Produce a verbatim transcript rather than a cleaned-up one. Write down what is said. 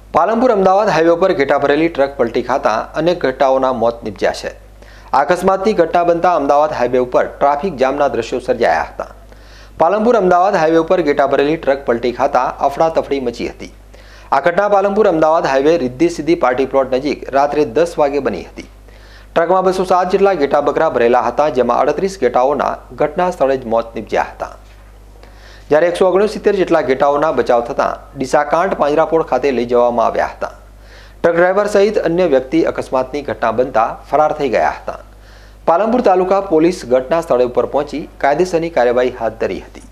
Palanpur Ahmedabad highway પર ઘેટા ભરેલી truck પલટી ખાતા અનેક ઘટનાઓના મોત નિપજ્યા છે। આ અકસ્માતની ઘટના બનતા અમદાવાદ હાઈવે ઉપર ટ્રાફિક જામના દ્રશ્યો સર્જાયા હતા। પાલનપુર અમદાવાદ હાઈવે ઉપર ઘેટા ભરેલી ટ્રક પલટી ખાતા અફડાતફડી મચી હતી। આ ઘટના પાલનપુર અમદાવાદ હાઈવે રિદ્ધિ સિદ્ધિ પાર્ટી પ્લોટ નજીક રાત્રે દસ વાગે બની હતી। ટ્રકમાં બસો સાત જેટલા ઘેટા બકરા ભરેલા હતા, જેમાં અડત્રીસ ઘેટાઓના ઘટના સ્થળે જ મોત નિપજ્યા હતા, જ્યારે એકસો ઓગણસિત્તેર જેટલા ઘેટાઓના બચાવ થતાં ડીસાકાંઠ પાંજરાપોળ ખાતે લઈ જવામાં આવ્યા હતા। ટ્રક ડ્રાઈવર સહિત અન્ય વ્યક્તિ અકસ્માતની ઘટના બનતા ફરાર થઈ ગયા હતા। પાલનપુર તાલુકા પોલીસ ઘટના સ્થળે ઉપર પહોંચી કાયદેસરની કાર્યવાહી હાથ ધરી હતી।